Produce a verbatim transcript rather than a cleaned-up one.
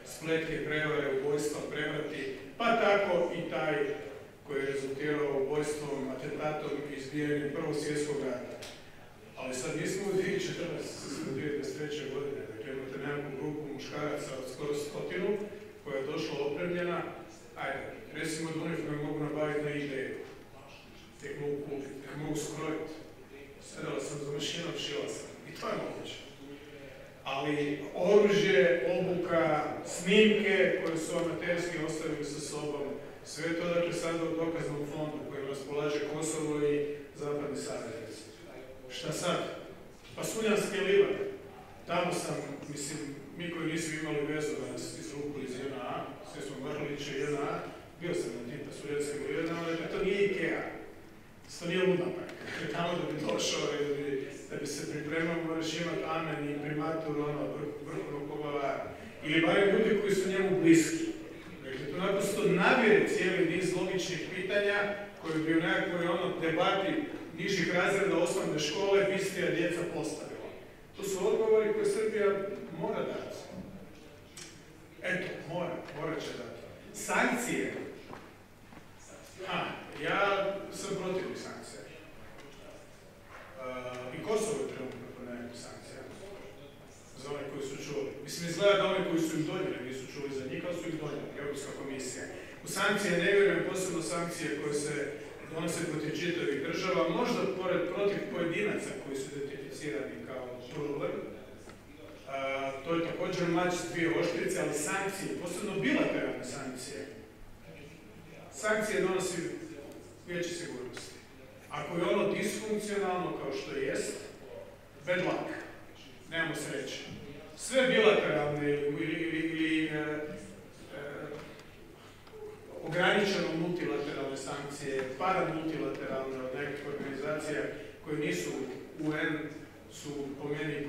spletke, prevare, ubojstva, prevrati, pa tako i taj koji je rezultirao ubojstvom, atentatom i izbijanjem Prvog svjetskog rata. Ali sad nismo u dvije tisuće četrnaeste. u dvije tisuće dvadeset treće. godine. Dakle, imate nekakvu grupu muškaraca od skoro stotinu koja je došla opremljena. Ajde, recimo da uniforme mogu nabaviti na ideju. Tek mogu kupiti, tek mogu skrojiti. Sedala sam za mašinom, šila sam. I to je moguće. Ali oružje, obuka, snimke koje su amaterski ostavili sa sobom, sve to dakle sada u dokaznom fondu kojim raspolaže Kosovo i zapadni saveznici. Šta sad? Pa Suljanske livade. Tamo sam, mislim, mi koji nisu imali vezu da nas izvukli iz J N A, sve smo Vrliće J N A, bio sam na tipa Suljanske livade, ali to nije Ikea. To nije Lunapak. Tamo da bi došao i da bi, da bi se pripremao, moraš imati amen i primatur ono, vrhovnog poglavara. Ili barem ljudi koji su njemu bliski. Dakle, to naprosto nabire cijeli niz logičnih pitanja koji bi u nekakvoj ono debati nižih razreda osnovne škole bistija djeca postavila. To su odgovori koje Srbija mora dati. Eto, mora, mora će dati. Sankcije. Ha, ja sam protiv sankcija. Uh, I Kosovo je trenutno po nekakvim sankcijama. Za one koji su čuli. Mislim, izgleda da one koji su im donijeli nisu čuli za njih, ali su ih donijeli, Europska komisija. U sankcije ne vjerujem, posebno sankcije koje se donose protiv čitavih država, možda pored protiv pojedinaca koji su identificirani kao problem. Uh, to je također mač s dvije oštrice, ali sankcije, posebno bilateralne sankcije. Sankcije donosi veće sigurnosti. Ako je ono disfunkcionalno kao što jest, bad luck. Nemamo sreće. Sve bilateralne ili, ili, ili e, e, ograničeno multilateralne sankcije, paramultilateralne od nekih organizacija koje nisu U N, su po meni